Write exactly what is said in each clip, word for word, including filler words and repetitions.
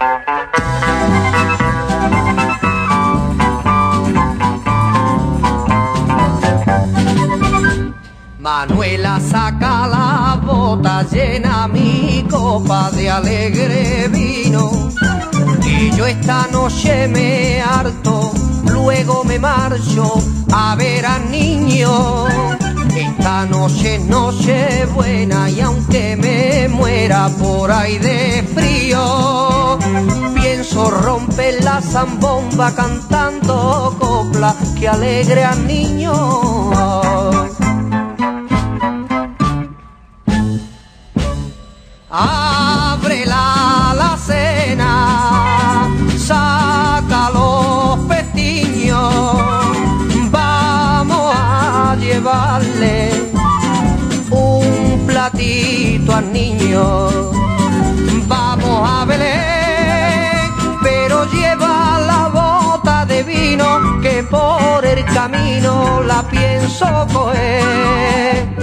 Manuela, saca la bota, llena mi copa de alegre vino, que yo esta noche me harto, luego me marcho a ver al niño. Esta noche es noche buena y aunque me muera por ahí de frío, pienso romper la zambomba cantando copla que alegre al niño. Abre la alacena, saca los pestiños, vamos a llevarle un platito al niño. Vamos a Belén, pero lleva la bota de vino que por el camino la pienso coger.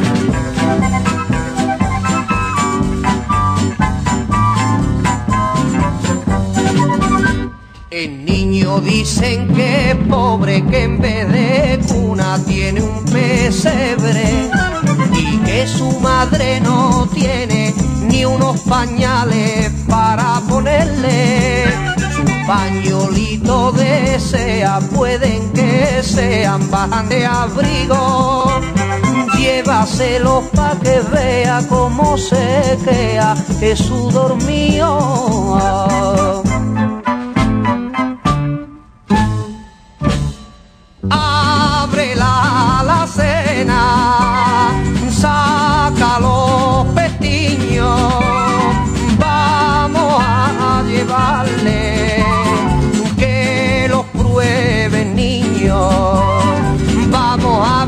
El niño dicen que es pobre, que en vez de cuna tiene un pesebre y que su madre no tiene ni unos pañales para ponerle. Su pañolito desea, pueden que sean bajan de abrigo. Llévaselo pa' que vea cómo se queda es su dormido. Abre la alacena, saca los pestiños, vamos a llevarle que los pruebe el niño. Vamos a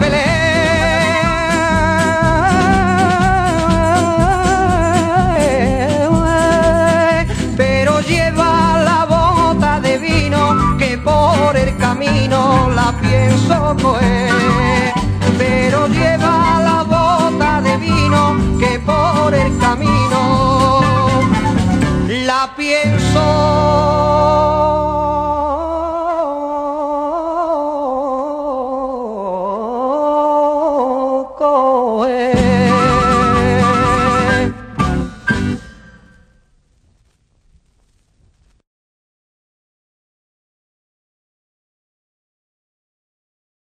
Belén, pero lleva la bota de vino que por el camino la pienso coger, pero lleva la bota de vino que por el camino la pienso